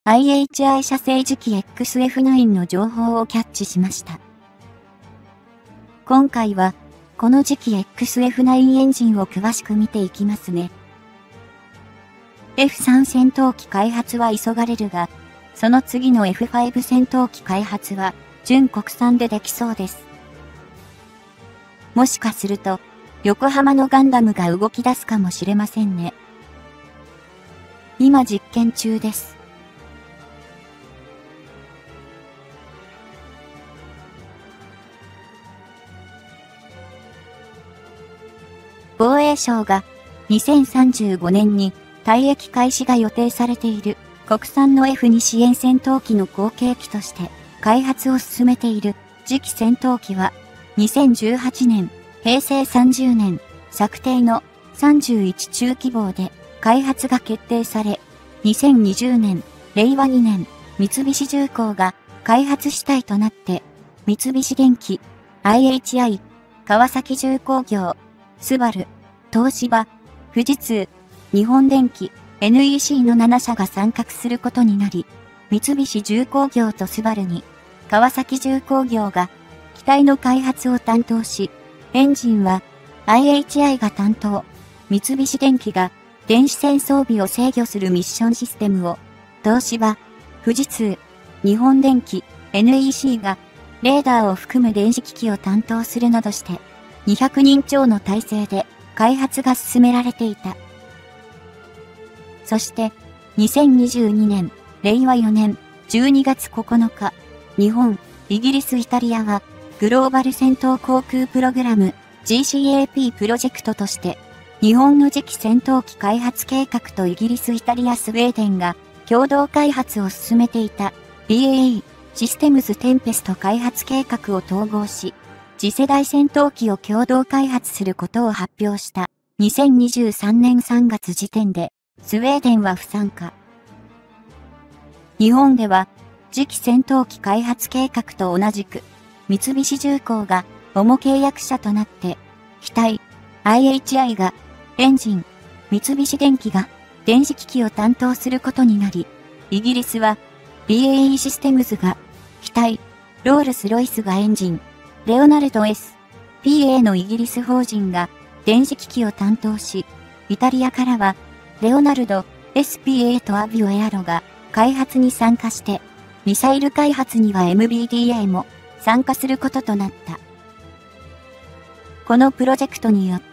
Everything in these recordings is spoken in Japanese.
IHI 社製次期 XF9 の情報をキャッチしました。今回は、この次期 XF9 エンジンを詳しく見ていきますね。F3 戦闘機開発は急がれるが、その次の F5 戦闘機開発は、純国産でできそうです。もしかすると、横浜のガンダムが動き出すかもしれませんね。今実験中です。防衛省が2035年に退役開始が予定されている国産の F2 支援戦闘機の後継機として開発を進めている次期戦闘機は2018年、平成30年策定の31中規模で開発が決定され、2020年、令和2年、三菱重工が開発主体となって、三菱電機、IHI、川崎重工業、スバル、東芝、富士通、日本電機、NEC の7社が参画することになり、三菱重工業とスバルに、川崎重工業が機体の開発を担当し、エンジンは IHI が担当、三菱電機が電子戦装備を制御するミッションシステムを、東芝、富士通、日本電機、NEC がレーダーを含む電子機器を担当するなどして、200人超の体制で開発が進められていた。そして、2022年、令和4年12月9日、日本、イギリス、イタリアは、グローバル戦闘航空プログラム GCAP プロジェクトとして、日本の次期戦闘機開発計画とイギリス、イタリア、スウェーデンが共同開発を進めていた BAE システムズテンペスト開発計画を統合し、次世代戦闘機を共同開発することを発表した2023年3月時点で、スウェーデンは不参加。日本では、次期戦闘機開発計画と同じく、三菱重工が主契約者となって、機体、IHI がエンジン、三菱電機が電子機器を担当することになり、イギリスは BAE システムズが機体、ロールスロイスがエンジン、レオナルド S、PA のイギリス法人が電子機器を担当し、イタリアからはレオナルド、SPA とアビオエアロが開発に参加して、ミサイル開発には MBDA も参加することとなった。このプロジェクトによって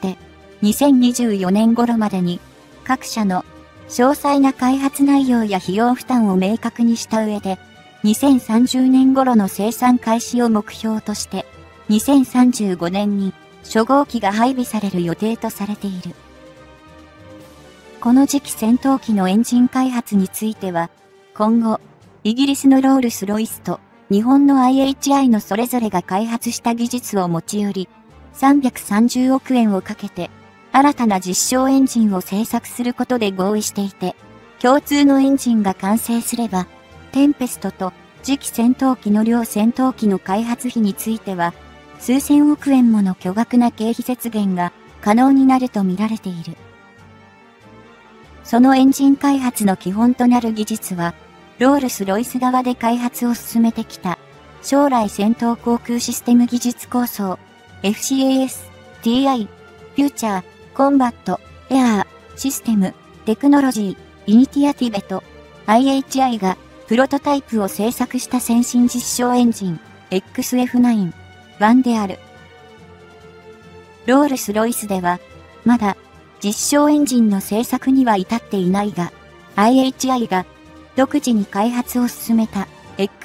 、2024年頃までに各社の詳細な開発内容や費用負担を明確にした上で、2030年頃の生産開始を目標として、2035年に初号機が配備される予定とされている。この次期戦闘機のエンジン開発については、今後、イギリスのロールスロイスと日本の IHI のそれぞれが開発した技術を持ち寄り、330億円をかけて、新たな実証エンジンを製作することで合意していて、共通のエンジンが完成すれば、テンペストと次期戦闘機の両戦闘機の開発費については、数千億円もの巨額な経費節減が可能になると見られている。そのエンジン開発の基本となる技術は、ロールスロイス側で開発を進めてきた、将来戦闘航空システム技術構想、FCAS、TI、フューチャー、コンバット、エアー、システム、テクノロジー、イニティアティベと、IHI がプロトタイプを製作した先進実証エンジン、XF9、1である。ロールスロイスでは、まだ実証エンジンの製作には至っていないが、IHI が独自に開発を進めた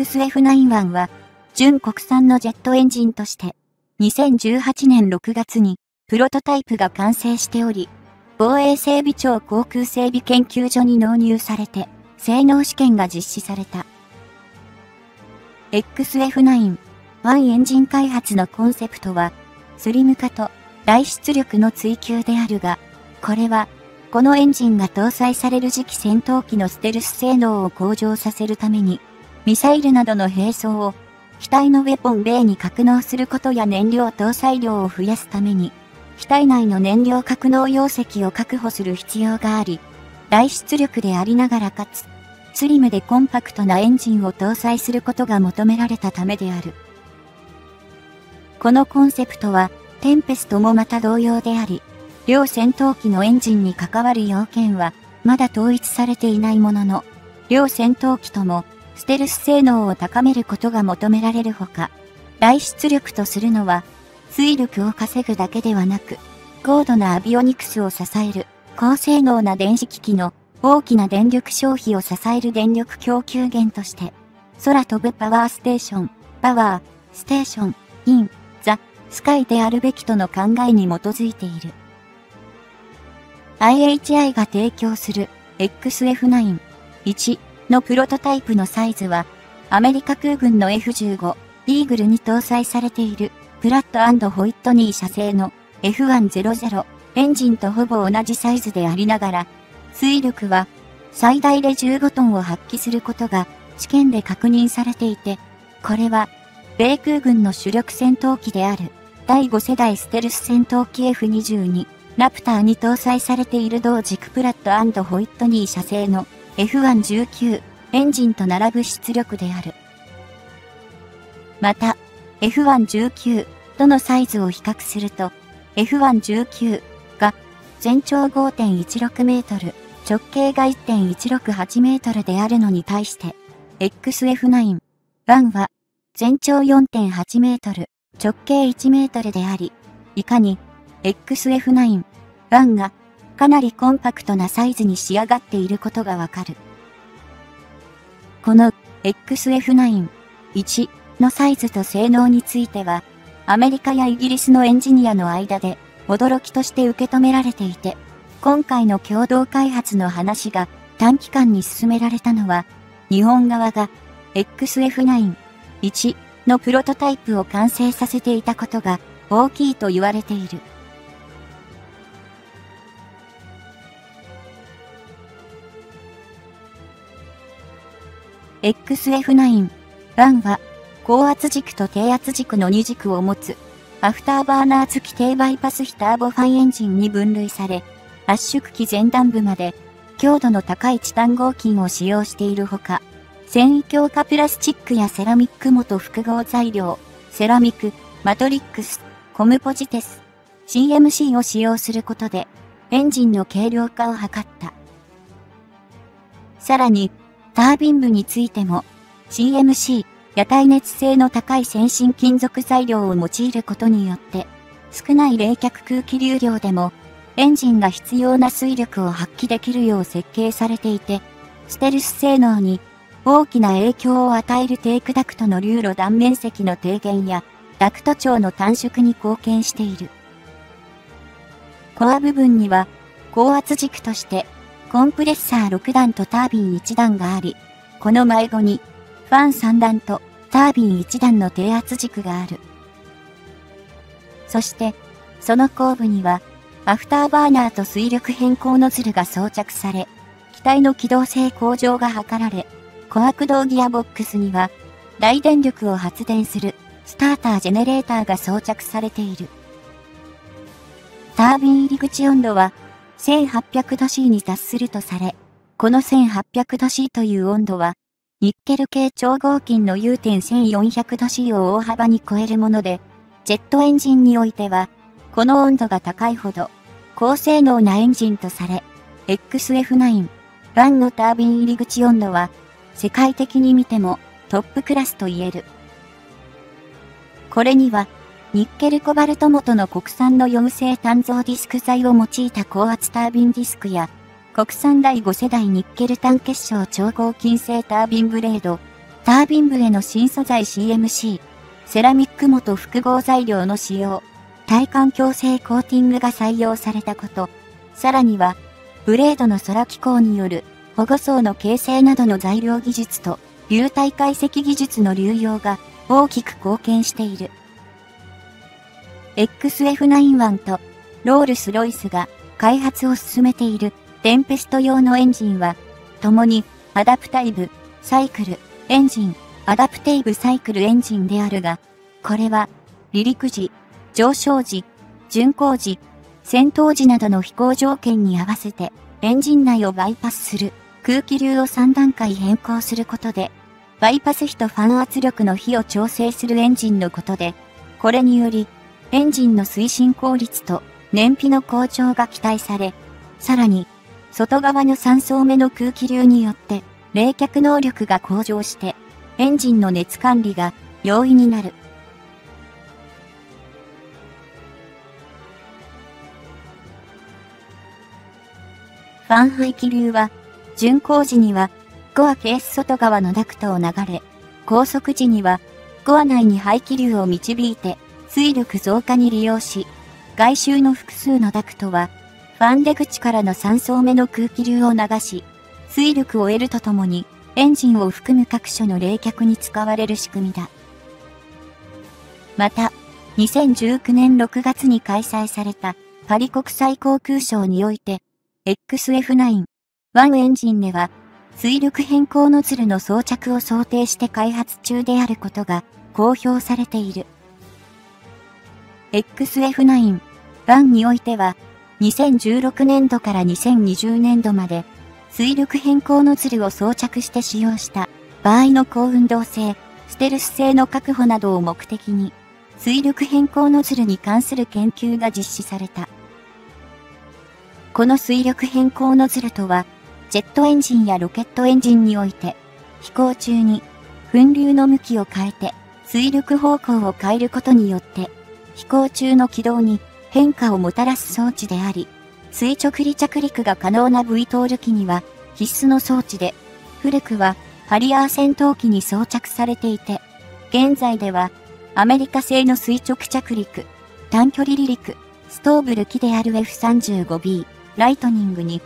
XF91 は、純国産のジェットエンジンとして、2018年6月にプロトタイプが完成しており、防衛整備庁航空整備研究所に納入されて、性能試験が実施された。XF9、1エンジン開発のコンセプトは、スリム化と大出力の追求であるが、これは、このエンジンが搭載される次期戦闘機のステルス性能を向上させるために、ミサイルなどの兵装を、機体のウェポンベイに格納することや燃料搭載量を増やすために、機体内の燃料格納容積を確保する必要があり、大出力でありながらかつ、 スリムでコンパクトなエンジンを搭載することが求められたためである。このコンセプトは、テンペストもまた同様であり、両戦闘機のエンジンに関わる要件は、まだ統一されていないものの、両戦闘機とも、ステルス性能を高めることが求められるほか、大出力とするのは、推力を稼ぐだけではなく、高度なアビオニクスを支える、高性能な電子機器の大きな電力消費を支える電力供給源として、空飛ぶパワーステーション、パワー、ステーション、イン、ザ、スカイであるべきとの考えに基づいている。IHI が提供する XF9-1 のプロトタイプのサイズは、アメリカ空軍の F15 イーグルに搭載されているプラット&ホイットニー社製の F100 エンジンとほぼ同じサイズでありながら、推力は最大で15トンを発揮することが試験で確認されていて、これは米空軍の主力戦闘機である第5世代ステルス戦闘機 F22 ラプターに搭載されている同軸プラット&ホイットニー社製の F119 エンジンと並ぶ出力である。また、F119 とのサイズを比較すると、F119 が全長 5.16 メートル、直径が 1.168 メートルであるのに対して、XF9-1 は全長 4.8 メートル、直径1メートルであり、いかに XF9-1 がかなりコンパクトなサイズに仕上がっていることがわかる。この XF9-1 のサイズと性能については、アメリカやイギリスのエンジニアの間で驚きとして受け止められていて、今回の共同開発の話が短期間に進められたのは、日本側が XF9-1 のプロトタイプを完成させていたことが大きいと言われている。XF9-1 は、高圧軸と低圧軸の2軸を持つ、アフターバーナー付き低バイパス比ターボファンエンジンに分類され、圧縮機前段部まで、強度の高いチタン合金を使用しているほか、繊維強化プラスチックやセラミック元複合材料、セラミック、マトリックス、コムポジテス、CMC を使用することで、エンジンの軽量化を図った。さらに、タービン部についても、CMC、や耐熱性の高い先進金属材料を用いることによって、少ない冷却空気流量でも、エンジンが必要な推力を発揮できるよう設計されていて、ステルス性能に大きな影響を与えるテークダクトの流路断面積の低減や、ダクト長の短縮に貢献している。コア部分には、高圧軸として、コンプレッサー6段とタービン1段があり、この迷子に、ファン3段とタービン1段の低圧軸がある。そして、その後部には、アフターバーナーと水力変更ノズルが装着され、機体の機動性向上が図られ、コア駆動ギアボックスには、大電力を発電するスタータージェネレーターが装着されている。タービン入り口温度は、1800度 C に達するとされ、この1800度 C という温度は、ニッケル系超合金の融点1400度 C を大幅に超えるもので、ジェットエンジンにおいては、この温度が高いほど、高性能なエンジンとされ、XF9-1 のタービン入り口温度は、世界的に見てもトップクラスと言える。これには、ニッケルコバルト元の国産の4性単造ディスク材を用いた高圧タービンディスクや、国産第5世代ニッケル単結晶超合金製タービンブレード、タービン部への新素材 CMC、セラミック元複合材料の使用、耐環境性コーティングが採用されたこと、さらには、ブレードの空気口による保護層の形成などの材料技術と流体解析技術の流用が大きく貢献している。XF9-1 とロールスロイスが開発を進めているテンペスト用のエンジンは、共にアダプタイブ、サイクル、エンジン、アダプテイブサイクルエンジンであるが、これは離陸時、上昇時、巡航時、戦闘時などの飛行条件に合わせてエンジン内をバイパスする空気流を3段階変更することで、バイパス比とファン圧力の比を調整するエンジンのことで、これにより、エンジンの推進効率と燃費の向上が期待され、さらに、外側の3層目の空気流によって、冷却能力が向上して、エンジンの熱管理が容易になる。ファン排気流は、巡航時には、コアケース外側のダクトを流れ、高速時には、コア内に排気流を導いて、推力増加に利用し、外周の複数のダクトは、ファン出口からの3層目の空気流を流し、推力を得るとともに、エンジンを含む各所の冷却に使われる仕組みだ。また、2019年6月に開催されたパリ国際航空ショーにおいて、XF9-1 エンジンでは、推力変更ノズルの装着を想定して開発中であることが公表されている。XF9-1 においては、2016年度から2020年度まで、推力変更ノズルを装着して使用した場合の高運動性、ステルス性の確保などを目的に、推力変更ノズルに関する研究が実施された。この推力変更ノズルとは、ジェットエンジンやロケットエンジンにおいて、飛行中に、噴流の向きを変えて、推力方向を変えることによって、飛行中の軌道に変化をもたらす装置であり、垂直離着陸が可能な VTOL 機には必須の装置で、古くはハリアー戦闘機に装着されていて、現在ではアメリカ製の垂直着陸、短距離離陸、ストーブル機である F-35B、ライトニングに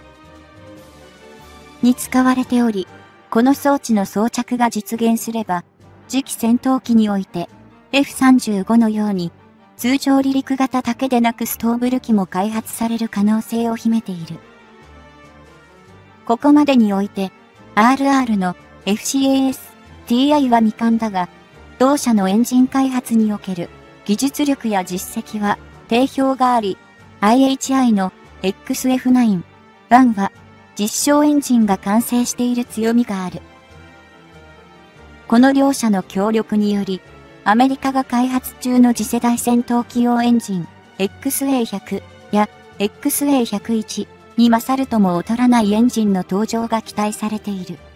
使われており、この装置の装着が実現すれば、次期戦闘機において F-35 のように、通常離陸型だけでなくストーブル機も開発される可能性を秘めている。ここまでにおいて、RR の FCAS-TI は未完だが、同社のエンジン開発における技術力や実績は定評があり、IHI の XF9-1 は実証エンジンが完成している強みがある。この両社の協力により、アメリカが開発中の次世代戦闘機用エンジン XA100 や XA101 に勝るとも劣らないエンジンの登場が期待されている。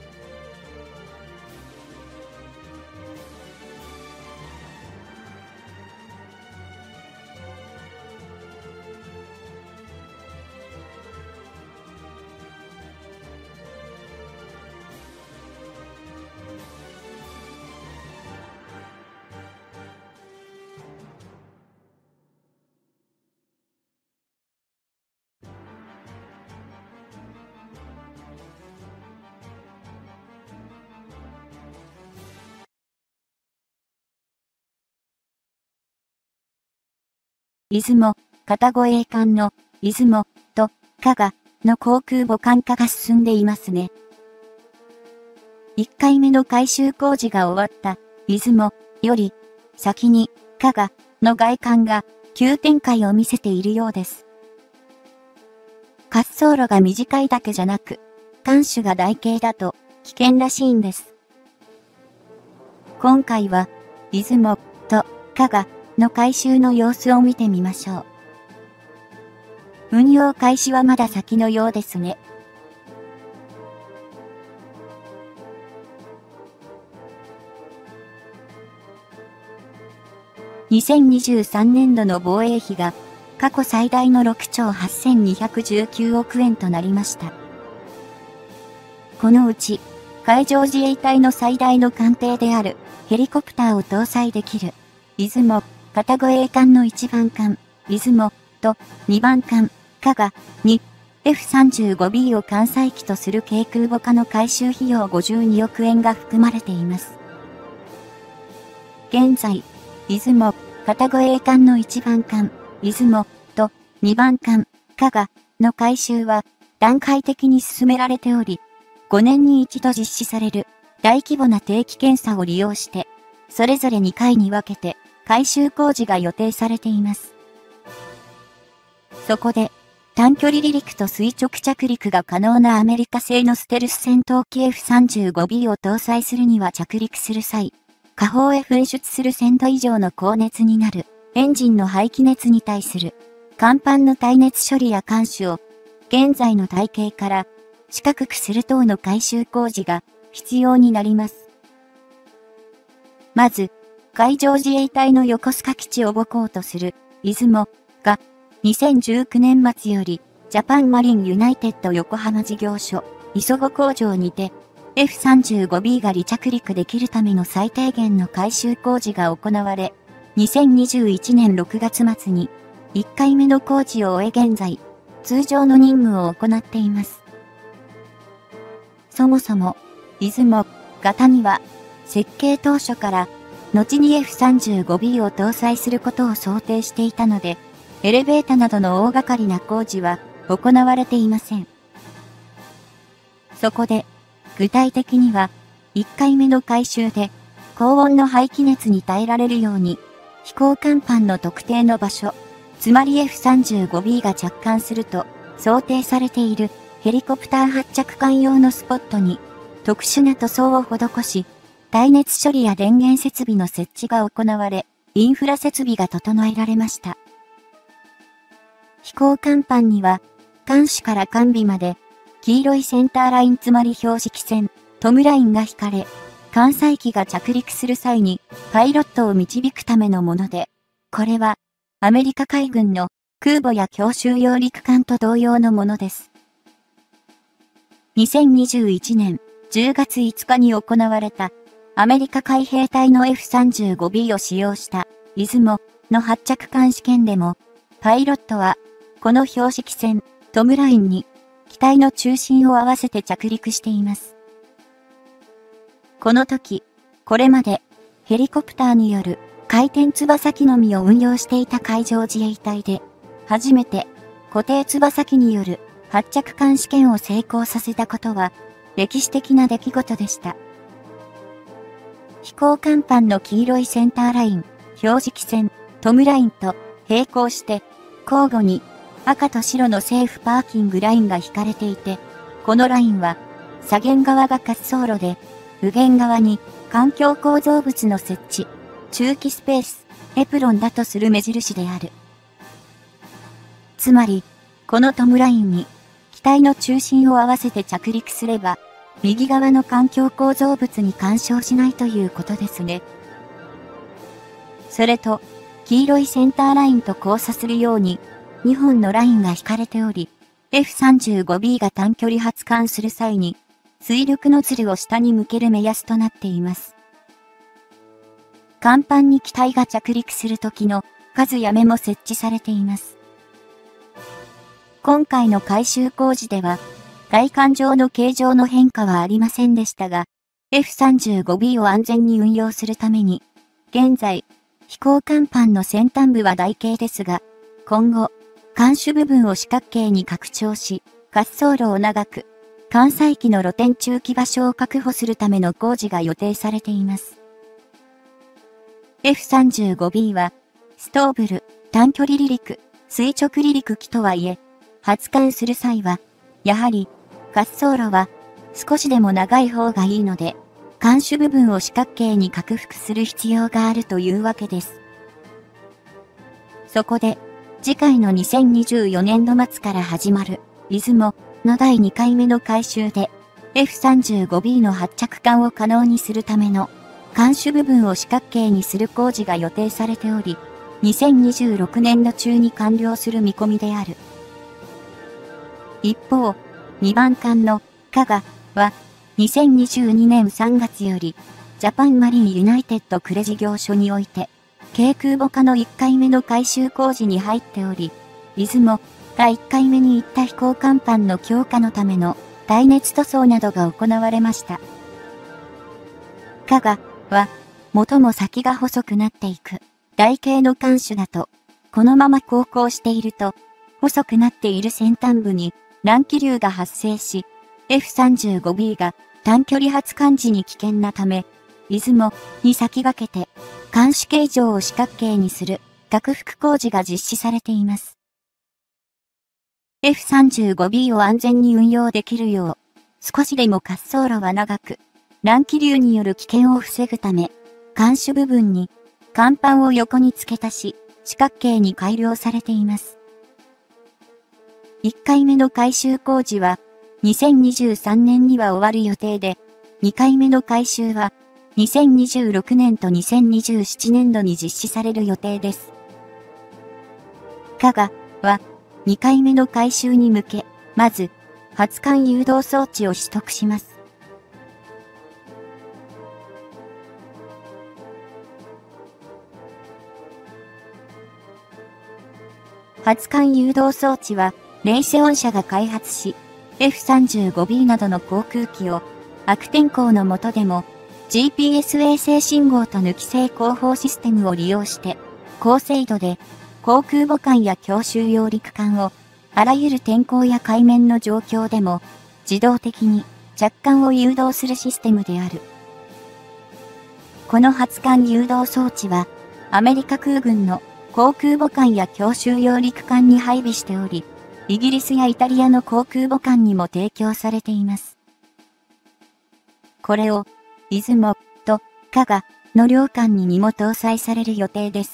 出雲、片越栄冠の出雲と加賀の航空母艦化が進んでいますね。1回目の改修工事が終わった出雲より先に加賀の外観が急展開を見せているようです。滑走路が短いだけじゃなく、艦首が台形だと危険らしいんです。今回は出雲と加賀の改修の様子を見てみましょう。運用開始はまだ先のようですね。2023年度の防衛費が過去最大の6兆8219億円となりました。このうち海上自衛隊の最大の艦艇であるヘリコプターを搭載できる出雲片越栄冠の1番艦、出雲と2番艦、加賀に F-35B を艦載機とする軽空母化の改修費用52億円が含まれています。現在、出雲、片越栄冠の1番艦、出雲と2番艦、加賀の改修は段階的に進められており、5年に一度実施される大規模な定期検査を利用して、それぞれ2回に分けて改修工事が予定されています。そこで、 短距離離陸と垂直着陸が可能なアメリカ製のステルス戦闘機 F-35B を搭載するには着陸する際、下方へ噴出する1000度以上の高熱になるエンジンの排気熱に対する甲板の耐熱処理や監視を現在の体系から四角くする等の改修工事が必要になります。まず、海上自衛隊の横須賀基地を母港とする出雲が2019年末よりジャパンマリンユナイテッド横浜事業所磯子工場にて F-35B が離着陸できるための最低限の改修工事が行われ、2021年6月末に1回目の工事を終え現在、通常の任務を行っています。そもそも、出雲型には設計当初から後に F-35B を搭載することを想定していたので、エレベータなどの大掛かりな工事は行われていません。そこで、具体的には、1回目の改修で、高温の排気熱に耐えられるように、飛行甲板の特定の場所、つまり F-35B が着艦すると想定されているヘリコプター発着艦用のスポットに、特殊な塗装を施し、耐熱処理や電源設備の設置が行われ、インフラ設備が整えられました。飛行甲板には、艦首から艦尾まで、黄色いセンターラインつまり標識線、トムラインが引かれ、艦載機が着陸する際に、パイロットを導くためのもので、これは、アメリカ海軍の空母や強襲揚陸艦と同様のものです。2021年10月5日に行われた、アメリカ海兵隊の F-35B を使用した出雲の発着艦試験でも、パイロットは、この標識線、トムラインに、機体の中心を合わせて着陸しています。この時、これまで、ヘリコプターによる回転翼機のみを運用していた海上自衛隊で、初めて、固定翼機による発着艦試験を成功させたことは、歴史的な出来事でした。飛行甲板の黄色いセンターライン、標識線、トムラインと並行して、交互に赤と白のセーフパーキングラインが引かれていて、このラインは、左舷側が滑走路で、右舷側に環境構造物の設置、駐機スペース、エプロンだとする目印である。つまり、このトムラインに、機体の中心を合わせて着陸すれば、右側の環境構造物に干渉しないということですね。それと、黄色いセンターラインと交差するように、2本のラインが引かれており、F-35B が短距離発艦する際に、推力ノズルを下に向ける目安となっています。甲板に機体が着陸する時の数や目も設置されています。今回の改修工事では、外観上の形状の変化はありませんでしたが、F-35B を安全に運用するために、現在、飛行甲板の先端部は台形ですが、今後、艦首部分を四角形に拡張し、滑走路を長く、艦載機の露天駐機場所を確保するための工事が予定されています。F-35B は、ストーブル、短距離離陸、垂直離陸機とはいえ、発艦する際は、やはり、滑走路は少しでも長い方がいいので、艦首部分を四角形に拡幅する必要があるというわけです。そこで、次回の2024年度末から始まる、出雲の第2回目の改修で、F-35B の発着艦を可能にするための、艦首部分を四角形にする工事が予定されており、2026年度中に完了する見込みである。一方、2番艦の加賀は、2022年3月より、ジャパンマリンユナイテッド呉事業所において、軽空母化の1回目の改修工事に入っており、出雲が1回目に行った飛行甲板の強化のための耐熱塗装などが行われました。加賀は、元も先が細くなっていく台形の艦首だと、このまま航行していると、細くなっている先端部に乱気流が発生し、F-35B が短距離発艦時に危険なため、出雲に先駆けて、艦首形状を四角形にする拡幅工事が実施されています。 F-35B を安全に運用できるよう、少しでも滑走路は長く、乱気流による危険を防ぐため、艦首部分に甲板を横に付け足し、四角形に改良されています。1回目の改修工事は、2023年には終わる予定で、2回目の改修は、2026年と2027年度に実施される予定です。加賀は、2回目の改修に向け、まず、発艦誘導装置を取得します。発艦誘導装置は、レイセオン社が開発し、F-35B などの航空機を、悪天候の下でも、GPS 衛星信号と抜き制広報システムを利用して、高精度で、航空母艦や強襲揚陸艦を、あらゆる天候や海面の状況でも、自動的に着艦を誘導するシステムである。この発艦誘導装置は、アメリカ空軍の航空母艦や強襲揚陸艦に配備しており、イギリスやイタリアの航空母艦にも提供されています。これを、出雲と加賀の両艦にも搭載される予定です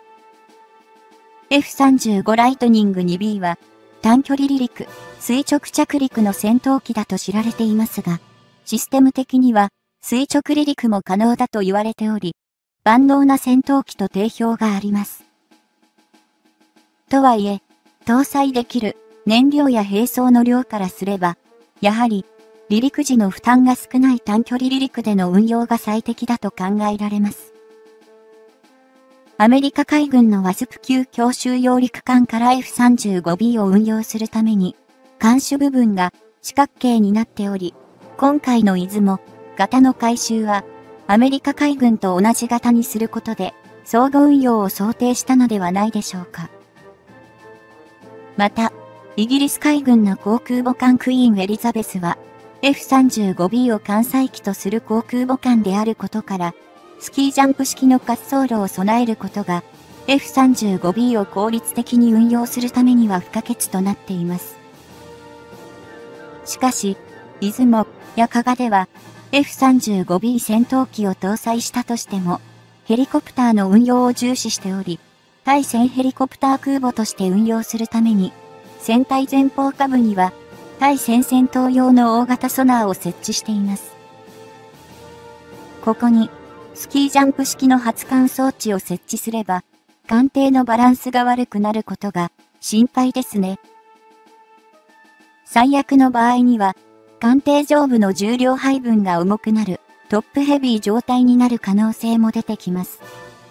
。F-35 ライトニング 2B は、短距離離陸、垂直着陸の戦闘機だと知られていますが、システム的には垂直離陸も可能だと言われており、万能な戦闘機と定評があります。とはいえ、搭載できる燃料や兵装の量からすれば、やはり離陸時の負担が少ない短距離離陸での運用が最適だと考えられます。アメリカ海軍のワスプ級強襲揚陸艦から F-35B を運用するために、艦首部分が四角形になっており、今回の出雲型の改修は、アメリカ海軍と同じ型にすることで、相互運用を想定したのではないでしょうか。また、イギリス海軍の航空母艦クイーンエリザベスは、F-35B を艦載機とする航空母艦であることから、スキージャンプ式の滑走路を備えることが、F-35B を効率的に運用するためには不可欠となっています。しかし、出雲や加賀では、F-35B 戦闘機を搭載したとしても、ヘリコプターの運用を重視しており、対戦ヘリコプター空母として運用するために、船体前方下部には、対戦戦闘用の大型ソナーを設置しています。ここに、スキージャンプ式の発艦装置を設置すれば、艦艇のバランスが悪くなることが心配ですね。最悪の場合には、艦艇上部の重量配分が重くなるトップヘビー状態になる可能性も出てきます。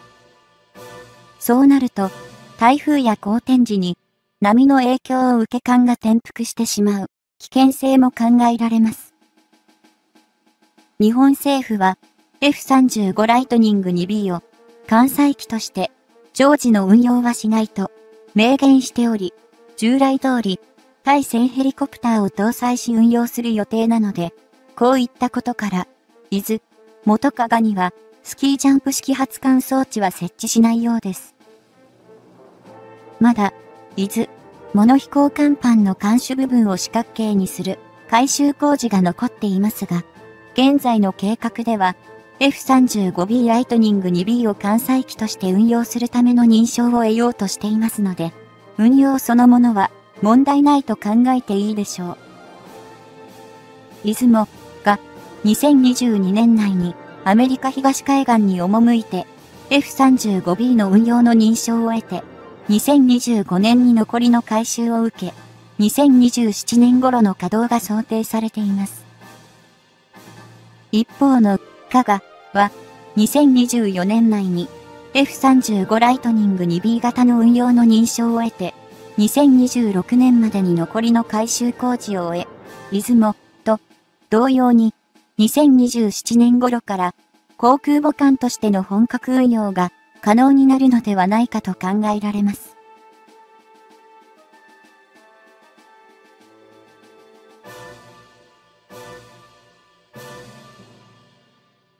そうなると、台風や荒天時に波の影響を受け艦が転覆してしまう危険性も考えられます。日本政府は F-35 ライトニング 2B を艦載機として常時の運用はしないと明言しており、従来通り対戦ヘリコプターを搭載し運用する予定なので、こういったことから、元加賀にはスキージャンプ式発艦装置は設置しないようです。まだ、モノ飛行甲板の艦首部分を四角形にする改修工事が残っていますが、現在の計画では F-35B ライトニング 2B を艦載機として運用するための認証を得ようとしていますので、運用そのものは問題ないと考えていいでしょう。出雲が2022年内にアメリカ東海岸に赴いて F-35B の運用の認証を得て、2025年に残りの改修を受け、2027年頃の稼働が想定されています。一方の加賀は2024年内に F-35 ライトニング 2B 型の運用の認証を得て、2026年までに残りの改修工事を終え、出雲と同様に2027年頃から航空母艦としての本格運用が可能になるのではないかと考えられます。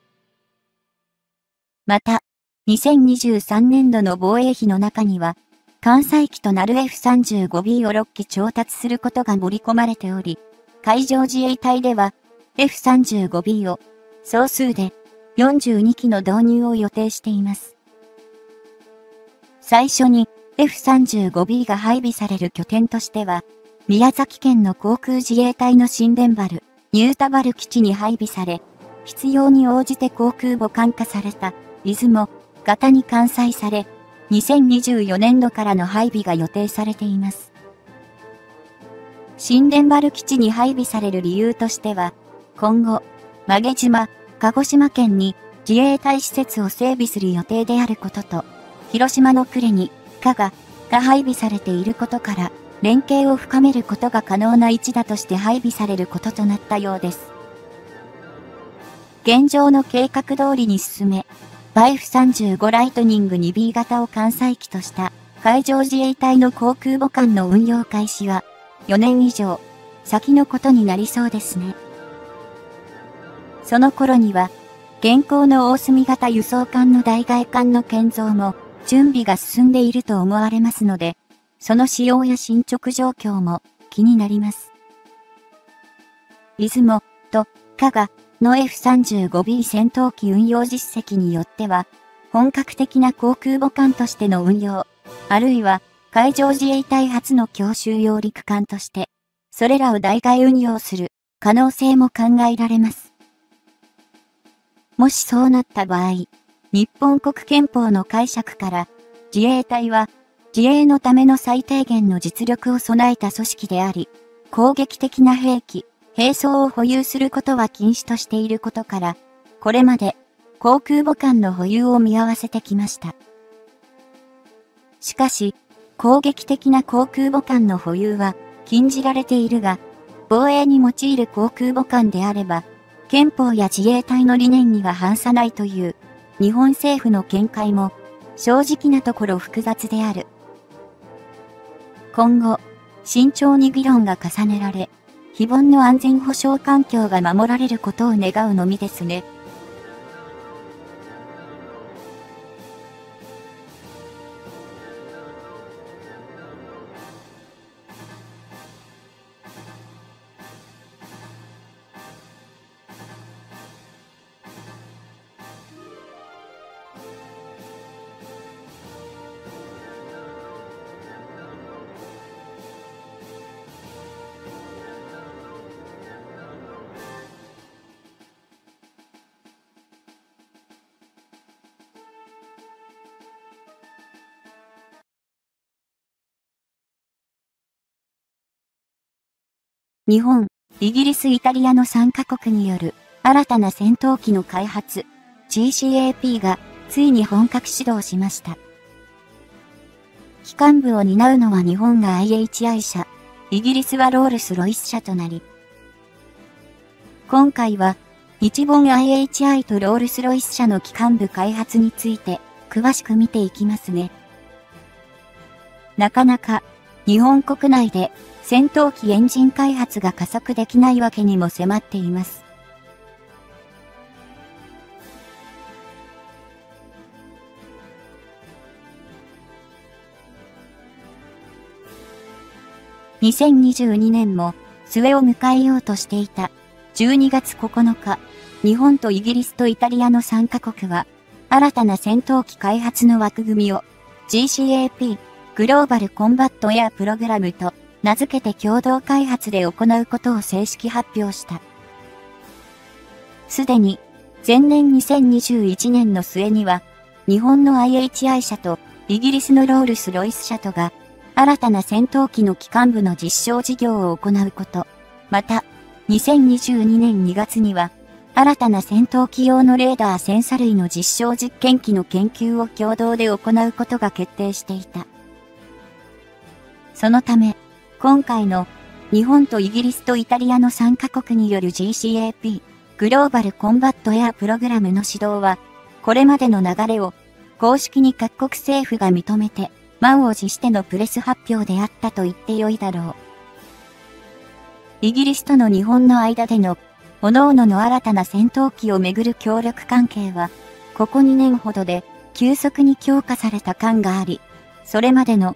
また、2023年度の防衛費の中には、 艦載機となる F35B を6機調達することが盛り込まれており、海上自衛隊では F35B を総数で42機の導入を予定しています。最初に F35B が配備される拠点としては、宮崎県の航空自衛隊の新田原、新田原基地に配備され、必要に応じて航空母艦化された出雲型に艦載され、2024年度からの配備が予定されています。新田原基地に配備される理由としては、今後、馬毛島、鹿児島県に自衛隊施設を整備する予定であることと、広島の呉に加賀が配備されていることから、連携を深めることが可能な位置だとして配備されることとなったようです。現状の計画通りに進め、F35 ライトニング 2B 型を艦載機とした海上自衛隊の航空母艦の運用開始は4年以上先のことになりそうですね。その頃には現行の大隅型輸送艦の代替艦の建造も準備が進んでいると思われますので、その使用や進捗状況も気になります。出雲と加賀の F35B 戦闘機運用実績によっては、本格的な航空母艦としての運用、あるいは海上自衛隊初の強襲揚陸艦として、それらを代替運用する可能性も考えられます。もしそうなった場合、日本国憲法の解釈から自衛隊は自衛のための最低限の実力を備えた組織であり、攻撃的な兵器、兵装を保有することは禁止としていることから、これまで航空母艦の保有を見合わせてきました。しかし、攻撃的な航空母艦の保有は禁じられているが、防衛に用いる航空母艦であれば、憲法や自衛隊の理念には反さないという日本政府の見解も正直なところ複雑である。今後、慎重に議論が重ねられ、非凡の安全保障環境が守られることを願うのみですね。日本、イギリス、イタリアの3カ国による新たな戦闘機の開発、GCAP がついに本格始動しました。機関部を担うのは日本が IHI 社、イギリスはロールス・ロイス社となり、今回は日本 IHI とロールス・ロイス社の機関部開発について詳しく見ていきますね。なかなか日本国内で戦闘機エンジン開発が加速できないわけにも迫っています。2022年も末を迎えようとしていた12月9日、日本とイギリスとイタリアの3カ国は新たな戦闘機開発の枠組みを GCAP グローバルコンバットエアプログラムと名付けて共同開発で行うことを正式発表した。すでに前年2021年の末には日本の IHI 社とイギリスのロールス・ロイス社とが新たな戦闘機の機関部の実証事業を行うこと、また2022年2月には新たな戦闘機用のレーダーセンサ類の実証実験機の研究を共同で行うことが決定していた。そのため、今回の日本とイギリスとイタリアの3カ国による GCAP グローバルコンバットエアプログラムの指導は、これまでの流れを公式に各国政府が認めて満を持してのプレス発表であったと言ってよいだろう。イギリスとの日本の間での各々の新たな戦闘機をめぐる協力関係は、ここ2年ほどで急速に強化された感があり、それまでの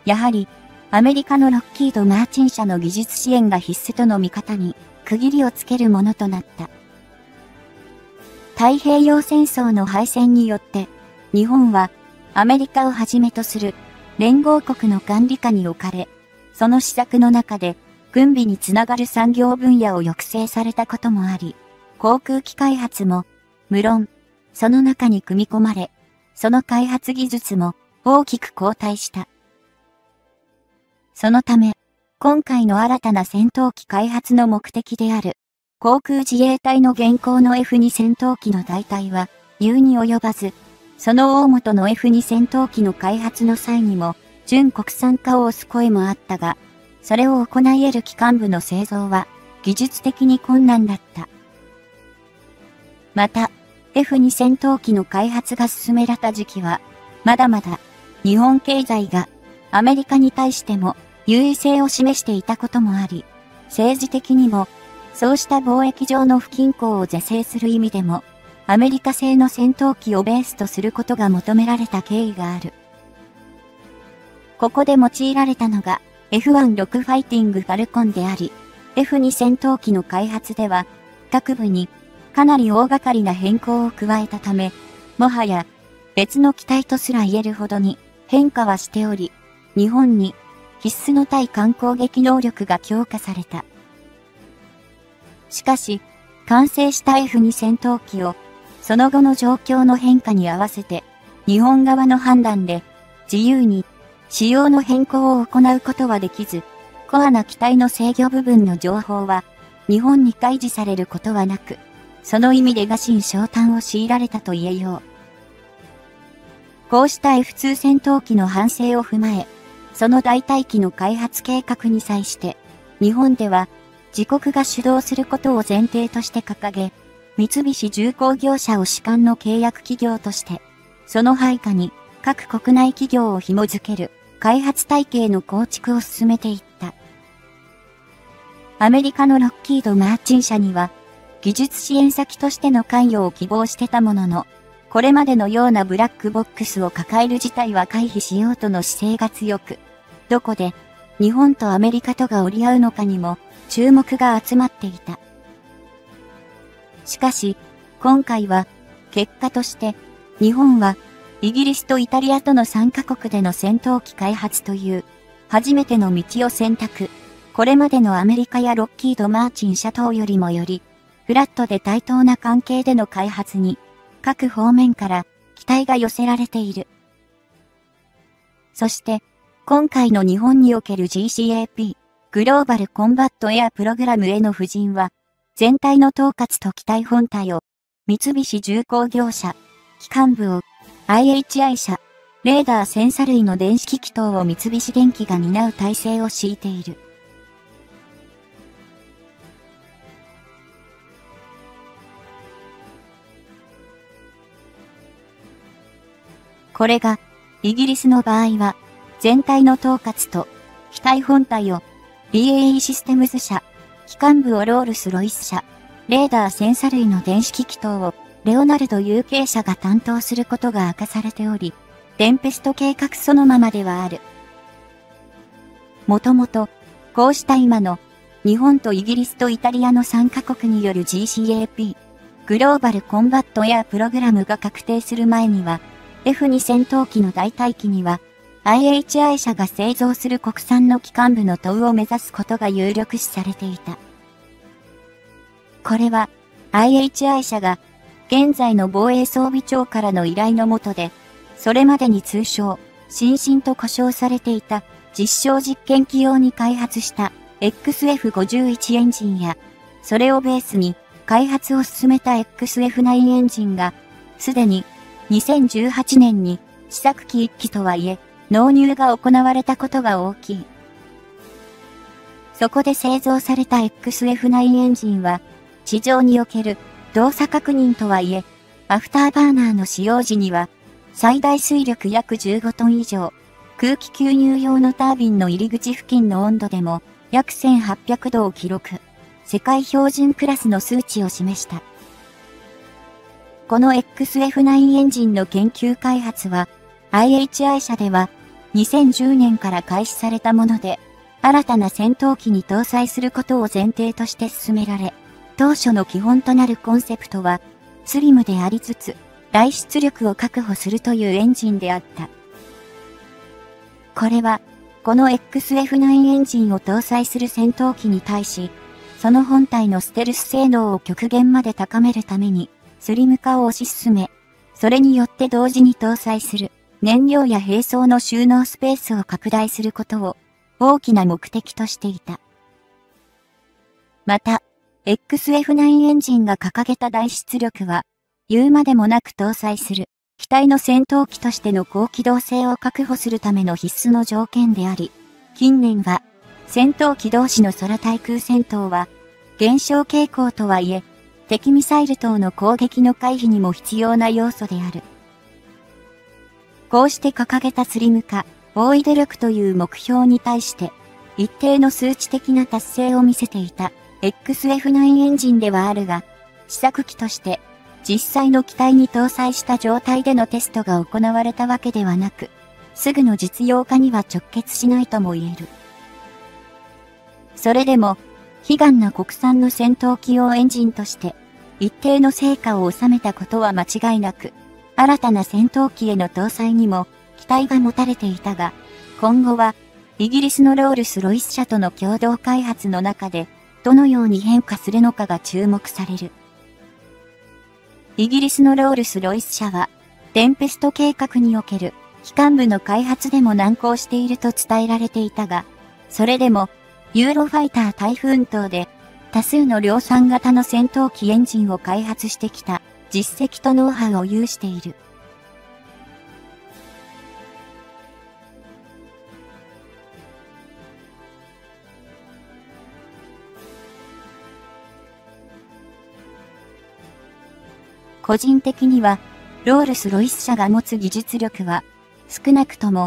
やはり、アメリカのロッキード・マーチン社の技術支援が必須との見方に区切りをつけるものとなった。太平洋戦争の敗戦によって、日本はアメリカをはじめとする連合国の管理下に置かれ、その施策の中で軍備につながる産業分野を抑制されたこともあり、航空機開発も無論、その中に組み込まれ、その開発技術も大きく後退した。そのため、今回の新たな戦闘機開発の目的である、航空自衛隊の現行の F2 戦闘機の代替は、言うに及ばず、その大元の F2 戦闘機の開発の際にも、純国産化を推す声もあったが、それを行い得る機関部の製造は、技術的に困難だった。また、F2 戦闘機の開発が進められた時期は、まだまだ、日本経済が、アメリカに対しても優位性を示していたこともあり、政治的にも、そうした貿易上の不均衡を是正する意味でも、アメリカ製の戦闘機をベースとすることが求められた経緯がある。ここで用いられたのが F16 ファイティングファルコンであり、F2 戦闘機の開発では、各部にかなり大掛かりな変更を加えたため、もはや別の機体とすら言えるほどに変化はしており、日本に必須の対艦攻撃能力が強化された。しかし、完成した F2 戦闘機を、その後の状況の変化に合わせて、日本側の判断で、自由に、仕様の変更を行うことはできず、コアな機体の制御部分の情報は、日本に開示されることはなく、その意味で臥薪嘗胆を強いられたと言えよう。こうした F2 戦闘機の反省を踏まえ、その代替機の開発計画に際して、日本では自国が主導することを前提として掲げ、三菱重工業者を主管の契約企業として、その配下に各国内企業を紐づける開発体系の構築を進めていった。アメリカのロッキード・マーチン社には、技術支援先としての関与を希望してたものの、これまでのようなブラックボックスを抱える事態は回避しようとの姿勢が強く、どこで日本とアメリカとが折り合うのかにも注目が集まっていた。しかし、今回は結果として日本はイギリスとイタリアとの3カ国での戦闘機開発という初めての道を選択。これまでのアメリカやロッキード・マーチン社等よりもよりフラットで対等な関係での開発に各方面から期待が寄せられている。そして、今回の日本における GCAP、グローバルコンバットエアプログラムへの布陣は、全体の統括と機体本体を、三菱重工業社、機関部を、IHI 社、レーダーセンサ類の電子機器等を三菱電機が担う体制を敷いている。これが、イギリスの場合は、全体の統括と、機体本体を、BAE システムズ社、機関部をロールスロイス社、レーダーセンサ類の電子機器等を、レオナルド UK 社が担当することが明かされており、テンペスト計画そのままではある。もともと、こうした今の、日本とイギリスとイタリアの3カ国による GCAP、グローバルコンバットエアプログラムが確定する前には、F2 戦闘機の代替機には、IHI 社が製造する国産の機関部の投を目指すことが有力視されていた。これは、IHI 社が、現在の防衛装備庁からの依頼の下で、それまでに通称、新進と呼称されていた、実証実験機用に開発した XF51 エンジンや、それをベースに開発を進めた XF9 エンジンが、すでに2018年に試作機1機とはいえ、納入が行われたことが大きい。そこで製造された XF9 エンジンは、地上における動作確認とはいえ、アフターバーナーの使用時には、最大水力約15トン以上、空気吸入用のタービンの入り口付近の温度でも約1800度を記録、世界標準クラスの数値を示した。この XF9 エンジンの研究開発は、IHI 社では、 2010年から開始されたもので、新たな戦闘機に搭載することを前提として進められ、当初の基本となるコンセプトは、スリムでありつつ、大出力を確保するというエンジンであった。これは、この XF9 エンジンを搭載する戦闘機に対し、その本体のステルス性能を極限まで高めるために、スリム化を推し進め、それによって同時に搭載する燃料や兵装の収納スペースを拡大することを大きな目的としていた。また、XF9 エンジンが掲げた大出力は、言うまでもなく搭載する機体の戦闘機としての高機動性を確保するための必須の条件であり、近年は戦闘機同士の空対空戦闘は減少傾向とはいえ、敵ミサイル等の攻撃の回避にも必要な要素である。こうして掲げたスリム化、大威力という目標に対して、一定の数値的な達成を見せていた XF9 エンジンではあるが、試作機として実際の機体に搭載した状態でのテストが行われたわけではなく、すぐの実用化には直結しないとも言える。それでも、悲願な国産の戦闘機用エンジンとして、一定の成果を収めたことは間違いなく、新たな戦闘機への搭載にも期待が持たれていたが、今後は、イギリスのロールス・ロイス社との共同開発の中で、どのように変化するのかが注目される。イギリスのロールス・ロイス社は、テンペスト計画における機関部の開発でも難航していると伝えられていたが、それでも、ユーロファイタータイフーン等で、多数の量産型の戦闘機エンジンを開発してきた実績とノウハウを有している。個人的には、ロールス・ロイス社が持つ技術力は、少なくとも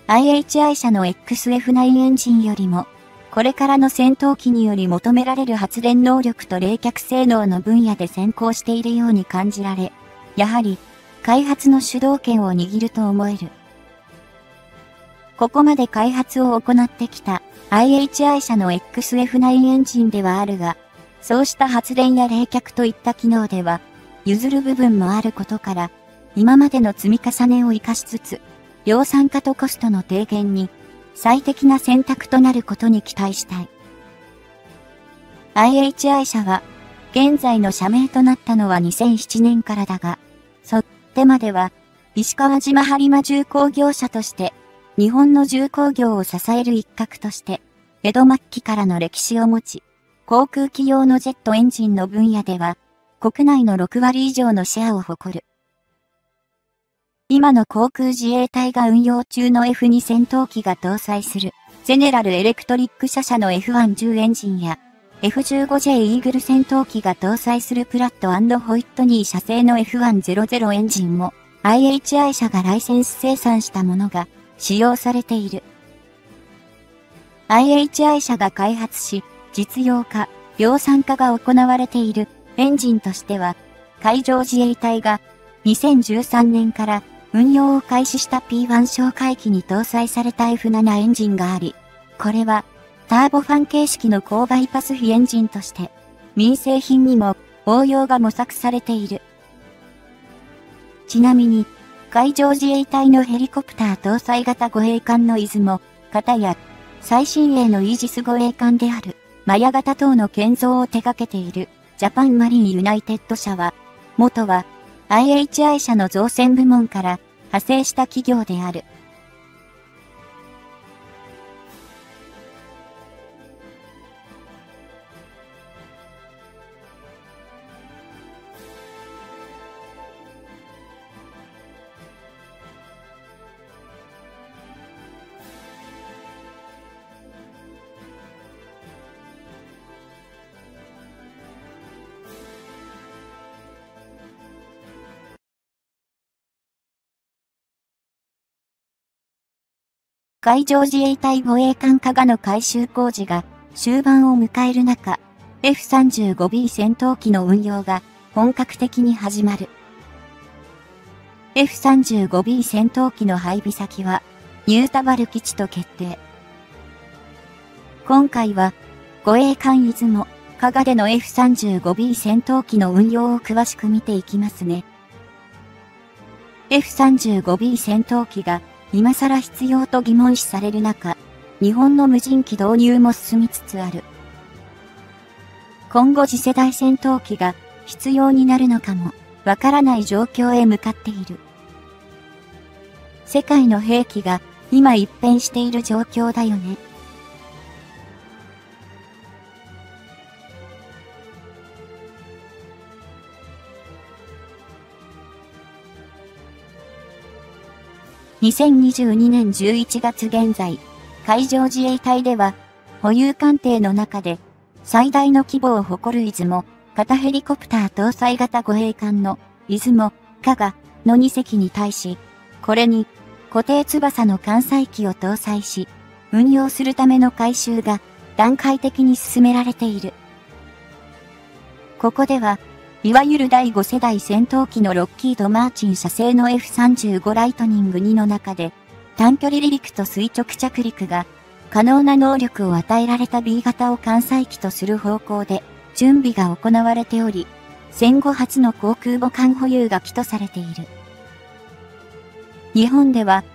IHI 社の XF9 エンジンよりも、これからの戦闘機により求められる発電能力と冷却性能の分野で先行しているように感じられ、やはり開発の主導権を握ると思える。ここまで開発を行ってきた IHI 社の XF9 エンジンではあるが、そうした発電や冷却といった機能では、譲る部分もあることから、今までの積み重ねを活かしつつ、量産化とコストの低減に最適な選択となることに期待したい。IHI 社は、現在の社名となったのは2007年からだが、そってまでは、石川島播磨重工業社として、日本の重工業を支える一角として、江戸末期からの歴史を持ち、航空機用のジェットエンジンの分野では、国内の6割以上のシェアを誇る。今の航空自衛隊が運用中の F2 戦闘機が搭載する、ゼネラルエレクトリック社社の F110 エンジンや、F15J イーグル戦闘機が搭載するプラット&ホイットニー社製の F100 エンジンも、IHI 社がライセンス生産したものが使用されている。IHI 社が開発し、実用化、量産化が行われているエンジンとしては、海上自衛隊が2013年から運用を開始した P1 哨戒機に搭載された F7 エンジンがあり、これはターボファン形式の高バイパス比エンジンとして、民生品にも応用が模索されている。ちなみに、海上自衛隊のヘリコプター搭載型護衛艦の出雲、片や最新鋭のイージス護衛艦であるマヤ型等の建造を手掛けているジャパンマリンユナイテッド社は、元は IHI 社の造船部門から派生した企業である。海上自衛隊護衛艦加賀の改修工事が終盤を迎える中、F35B 戦闘機の運用が本格的に始まる。F35B 戦闘機の配備先は、 ニュータバル基地と決定。今回は、護衛艦出雲、加賀での F-35B 戦闘機の運用を詳しく見ていきますね。F-35B 戦闘機が今更必要と疑問視される中、日本の無人機導入も進みつつある。今後次世代戦闘機が必要になるのかもわからない状況へ向かっている。世界の兵器が今一変している状況だよね。2022年11月現在、海上自衛隊では、保有艦艇の中で、最大の規模を誇る出雲、型ヘリコプター搭載型護衛艦の、出雲、加賀の2隻に対し、これに、固定翼の艦載機を搭載し、運用するための改修が、段階的に進められている。ここでは、いわゆる第5世代戦闘機のロッキード・マーチン社製の F-35 ライトニング2の中で、短距離離陸と垂直着陸が可能な能力を与えられた B 型を艦載機とする方向で準備が行われており、戦後初の航空母艦保有が期とされている。日本では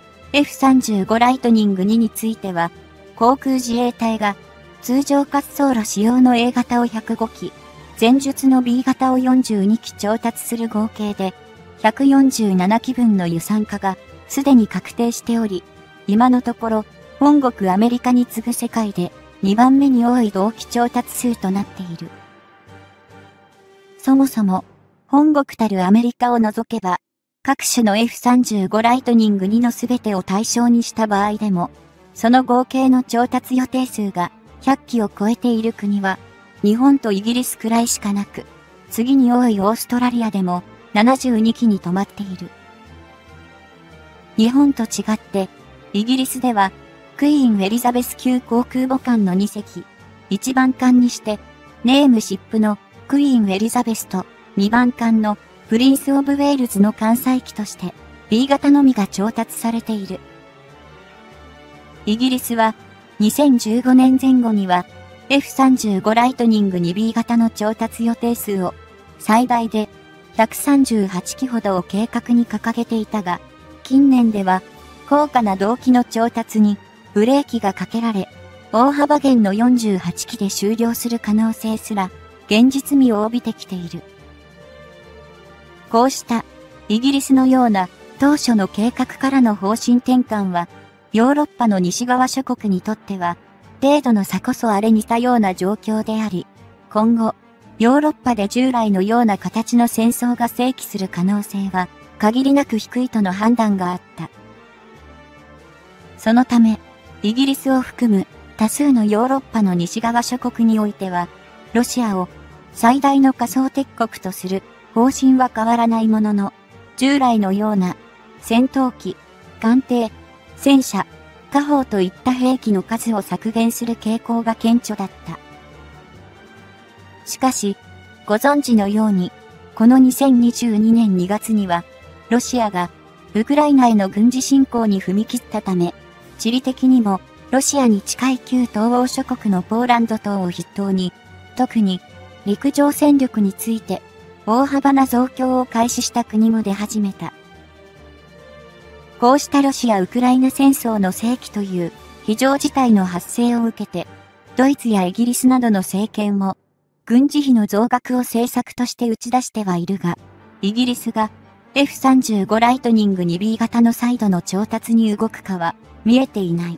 F-35 ライトニング2については、航空自衛隊が通常滑走路使用の A 型を105機、前述の B 型を42機調達する合計で、147機分の予算化がすでに確定しており、今のところ、本国アメリカに次ぐ世界で2番目に多い同機調達数となっている。そもそも、本国たるアメリカを除けば、各種の F-35 ライトニング2のすべてを対象にした場合でも、その合計の調達予定数が100機を超えている国は、日本とイギリスくらいしかなく、次に多いオーストラリアでも72機に止まっている。日本と違って、イギリスでは、クイーン・エリザベス級航空母艦の2隻、1番艦にして、ネームシップのクイーン・エリザベスと2番艦のプリンス・オブ・ウェールズの艦載機として、B 型のみが調達されている。イギリスは、2015年前後には、F-35 ライトニング 2B 型の調達予定数を最大で138機ほどを計画に掲げていたが、近年では高価な同機の調達にブレーキがかけられ、大幅減の48機で終了する可能性すら現実味を帯びてきている。こうしたイギリスのような当初の計画からの方針転換は、ヨーロッパの西側諸国にとっては、程度の差こそあれ似たような状況であり、今後、ヨーロッパで従来のような形の戦争が生起する可能性は限りなく低いとの判断があった。そのため、イギリスを含む多数のヨーロッパの西側諸国においては、ロシアを最大の仮想敵国とする方針は変わらないものの、従来のような戦闘機、艦艇、戦車、火砲といった兵器の数を削減する傾向が顕著だった。しかし、ご存知のように、この2022年2月には、ロシアがウクライナへの軍事侵攻に踏み切ったため、地理的にもロシアに近い旧東欧諸国のポーランド等を筆頭に、特に陸上戦力について大幅な増強を開始した国も出始めた。こうしたロシア・ウクライナ戦争の世紀という非常事態の発生を受けて、ドイツやイギリスなどの政権も、軍事費の増額を政策として打ち出してはいるが、イギリスが F-35 ライトニング 2B 型の再度の調達に動くかは見えていない。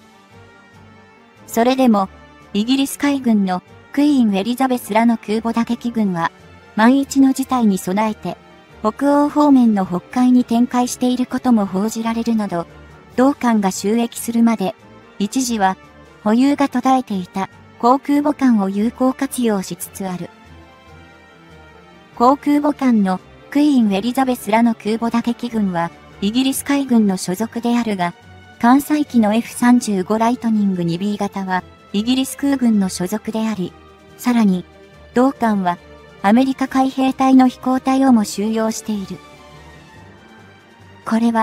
それでも、イギリス海軍のクイーン・エリザベスらの空母打撃群は、万一の事態に備えて、北欧方面の北海に展開していることも報じられるなど、同艦が就役するまで、一時は保有が途絶えていた航空母艦を有効活用しつつある。航空母艦のクイーン・エリザベスらの空母打撃群は、イギリス海軍の所属であるが、艦載機の F-35 ライトニング 2B 型は、イギリス空軍の所属であり、さらに、同艦は、アメリカ海兵隊の飛行隊をも収容している。これは、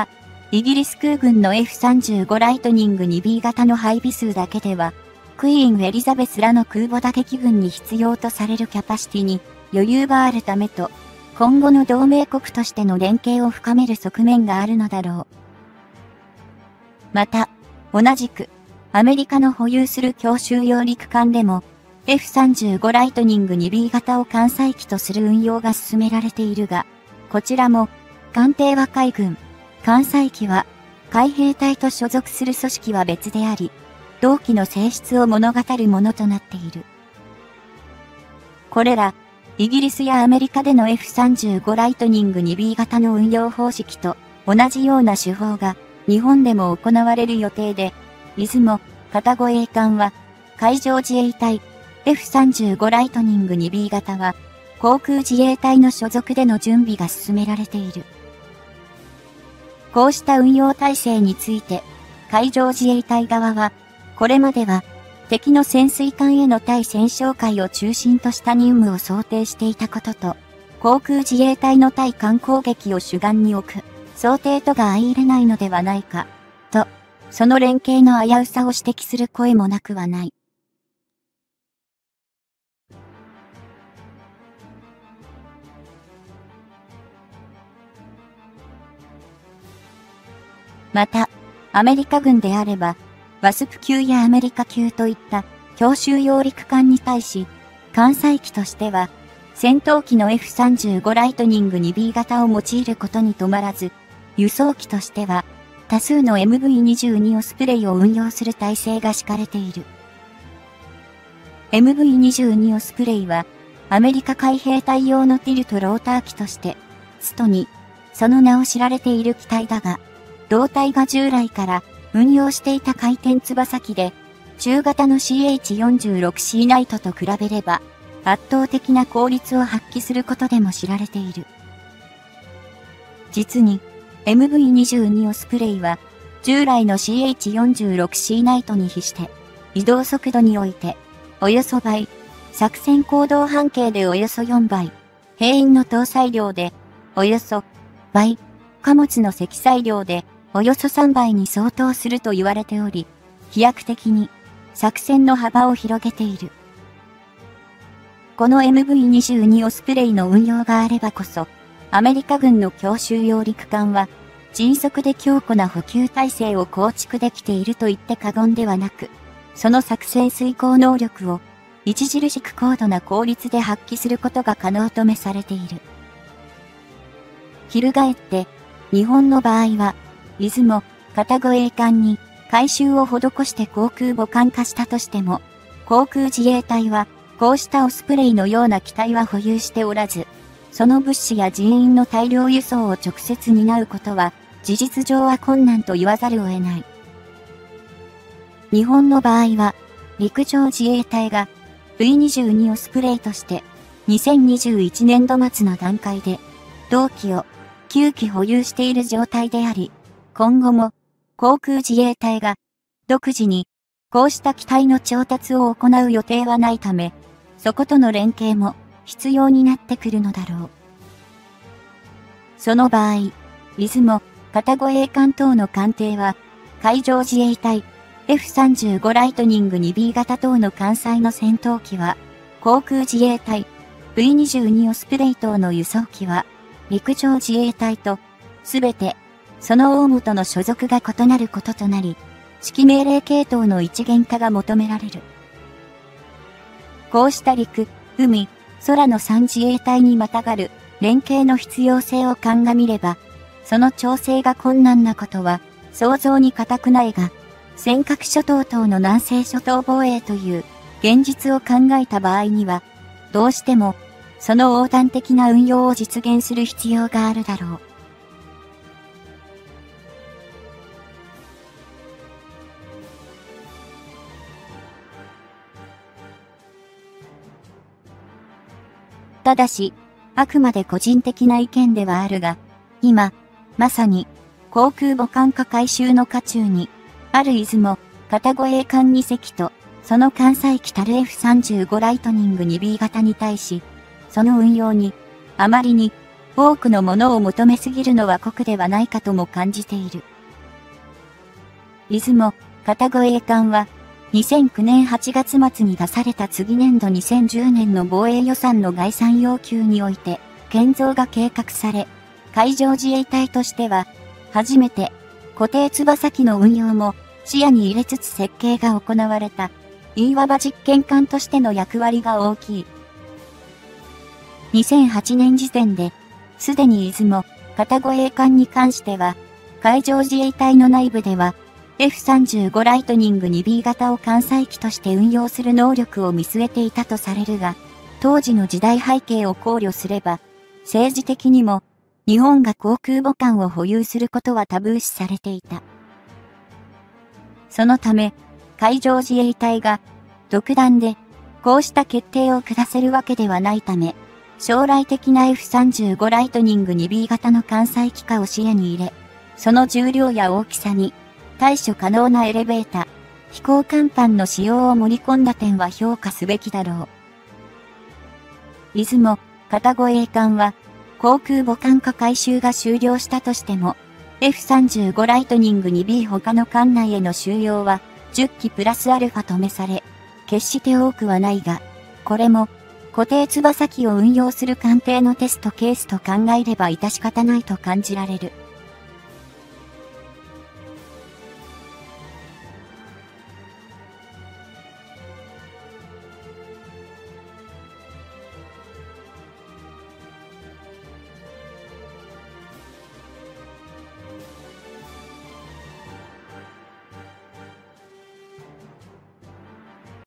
イギリス空軍の F-35 ライトニング 2B 型の配備数だけでは、クイーン・エリザベスらの空母打撃群に必要とされるキャパシティに余裕があるためと、今後の同盟国としての連携を深める側面があるのだろう。また、同じく、アメリカの保有する強襲揚陸艦でも、F-35 ライトニング 2B 型を艦載機とする運用が進められているが、こちらも、艦艇は海軍、艦載機は海兵隊と所属する組織は別であり、同機の性質を物語るものとなっている。これら、イギリスやアメリカでの F-35 ライトニング 2B 型の運用方式と同じような手法が日本でも行われる予定で、出雲、片越衛艦は海上自衛隊、F-35 ライトニング 2B 型は航空自衛隊の所属での準備が進められている。こうした運用体制について、海上自衛隊側は、これまでは敵の潜水艦への対戦哨戒を中心とした任務を想定していたことと、航空自衛隊の対艦攻撃を主眼に置く想定とが相入れないのではないか、と、その連携の危うさを指摘する声もなくはない。また、アメリカ軍であれば、ワスプ級やアメリカ級といった強襲揚陸艦に対し、艦載機としては、戦闘機の F-35 ライトニング 2B 型を用いることにとまらず、輸送機としては、多数の MV-22 オスプレイを運用する体制が敷かれている。MV-22 オスプレイは、アメリカ海兵隊用のティルトローター機として、ストに、その名を知られている機体だが、同体が従来から運用していた回転翼機で、中型の CH-46C ナイトと比べれば、圧倒的な効率を発揮することでも知られている。実に、MV-22 オスプレイは、従来の CH-46C ナイトに比して、移動速度において、およそ倍、作戦行動半径でおよそ4倍、兵員の搭載量で、およそ倍、貨物の積載量で、およそ3倍に相当すると言われており、飛躍的に作戦の幅を広げている。この MV-22 オスプレイの運用があればこそ、アメリカ軍の強襲揚陸艦は、迅速で強固な補給体制を構築できていると言って過言ではなく、その作戦遂行能力を、著しく高度な効率で発揮することが可能とめされている。翻って、日本の場合は、出雲、片越衛艦に改修を施して航空母艦化したとしても、航空自衛隊は、こうしたオスプレイのような機体は保有しておらず、その物資や人員の大量輸送を直接担うことは、事実上は困難と言わざるを得ない。日本の場合は、陸上自衛隊が V-22 オスプレイとして、2021年度末の段階で、同機を9機保有している状態であり、今後も航空自衛隊が独自にこうした機体の調達を行う予定はないため、そことの連携も必要になってくるのだろう。その場合、出雲、片越衛艦等の艦艇は、海上自衛隊 F-35 ライトニング 2B 型等の艦載の戦闘機は、航空自衛隊 V-22 オスプレイ等の輸送機は、陸上自衛隊と、すべて、その大元の所属が異なることとなり、指揮命令系統の一元化が求められる。こうした陸、海、空の3自衛隊にまたがる連携の必要性を鑑みれば、その調整が困難なことは想像に難くないが、尖閣諸島等の南西諸島防衛という現実を考えた場合には、どうしてもその横断的な運用を実現する必要があるだろう。ただし、あくまで個人的な意見ではあるが、今、まさに、航空母艦化改修の渦中に、ある出雲、片越衛艦2隻と、その艦載機たる F-35 ライトニング 2B 型に対し、その運用に、あまりに、多くのものを求めすぎるのは酷ではないかとも感じている。 出雲、片越栄艦は、2009年8月末に出された次年度2010年の防衛予算の概算要求において、建造が計画され、海上自衛隊としては、初めて、固定翼機の運用も視野に入れつつ設計が行われた、いわば実験艦としての役割が大きい。2008年時点で、すでに出雲、片越栄艦に関しては、海上自衛隊の内部では、F35 ライトニング 2B 型を艦載機として運用する能力を見据えていたとされるが、当時の時代背景を考慮すれば、政治的にも、日本が航空母艦を保有することはタブー視されていた。そのため、海上自衛隊が、独断で、こうした決定を下せるわけではないため、将来的な F35 ライトニング 2B 型の艦載機化を視野に入れ、その重量や大きさに対処可能なエレベータ、飛行甲板の使用を盛り込んだ点は評価すべきだろう。出雲、片越栄艦は、航空母艦化改修が終了したとしても、F35 ライトニング 2B 他の艦内への収容は10機プラスアルファ止めされ、決して多くはないが、これも固定翼機を運用する艦艇のテストケースと考えれば致し方ないと感じられる。